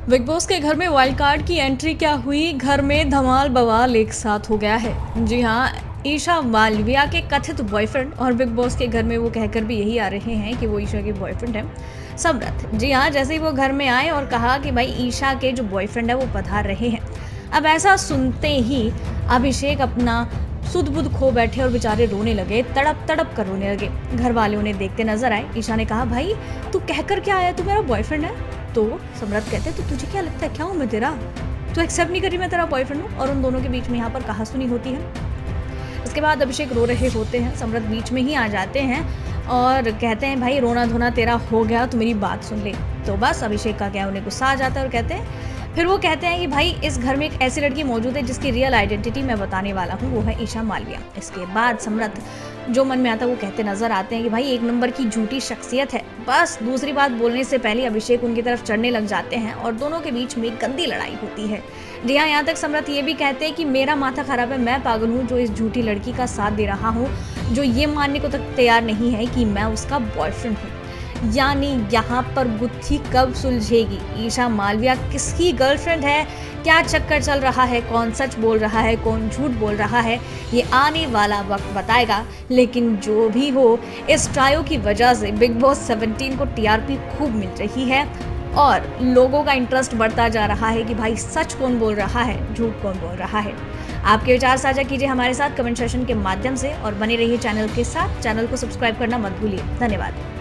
Big boss के घर में वाइल्ड कार्ड की एंट्री क्या हुई, घर में धमाल बवाल एक साथ हो गया है। जी हाँ, ईशा मालविया के कथित बॉयफ्रेंड और बिग बॉस के घर में वो कहकर भी यही आ रहे हैं कि वो ईशा के बॉयफ्रेंड हैं, समरथ। जी हाँ, जैसे ही वो घर में आए और कहा कि भाई ईशा के जो बॉयफ्रेंड है वो पधार रहे हैं। अब ऐसा सुनते ही अभिषेक अपना सुध बुध खो बैठे और बेचारे रोने लगे, तड़प तड़प कर रोने लगे। घर वाले उन्हें देखते नजर आए। ईशा ने कहा, भाई तू कहकर क्या आया, तू मेरा बॉयफ्रेंड है? तो समरथ कहते, तो तुझे क्या लगता है क्या हूँ मैं तेरा? तू एक्सेप्ट नहीं करी मैं तेरा बॉयफ्रेंड हूँ? और उन दोनों के बीच में यहाँ पर कहासुनी होती है। इसके बाद अभिषेक रो रहे होते हैं, समरथ बीच में ही आ जाते हैं और कहते हैं, भाई रोना धोना तेरा हो गया, तो मेरी बात सुन ले। तो बस अभिषेक का क्या, उन्हें गुस्सा आ जाता है और कहते हैं, फिर वो कहते हैं कि भाई इस घर में एक ऐसी लड़की मौजूद है जिसकी रियल आइडेंटिटी मैं बताने वाला हूँ, वो है ईशा मालविया। इसके बाद समरथ जो मन में आता है वो कहते नजर आते हैं कि भाई एक नंबर की झूठी शख्सियत है। बस दूसरी बात बोलने से पहले अभिषेक उनकी तरफ चढ़ने लग जाते हैं और दोनों के बीच में गंदी लड़ाई होती है। जी हाँ, यहाँ तक समरथ ये भी कहते हैं कि मेरा माथा खराब है, मैं पागल हूँ जो इस झूठी लड़की का साथ दे रहा हूँ, जो ये मानने को तक तैयार नहीं है कि मैं उसका बॉयफ्रेंड हूँ। यानी यहाँ पर गुत्थी कब सुलझेगी? ईशा मालविया किसकी गर्लफ्रेंड है? क्या चक्कर चल रहा है? कौन सच बोल रहा है, कौन झूठ बोल रहा है, ये आने वाला वक्त बताएगा। लेकिन जो भी हो, इस ट्रायो की वजह से बिग बॉस 17 को टीआरपी खूब मिल रही है और लोगों का इंटरेस्ट बढ़ता जा रहा है कि भाई सच कौन बोल रहा है, झूठ कौन बोल रहा है। आपके विचार साझा कीजिए हमारे साथ कमेंट सेक्शन के माध्यम से और बने रहिए चैनल के साथ। चैनल को सब्सक्राइब करना मत भूलिए। धन्यवाद।